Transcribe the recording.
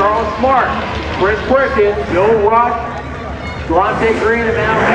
Charles Smart, Chris Quicken, Joe Rush, Delonte Green, and Matt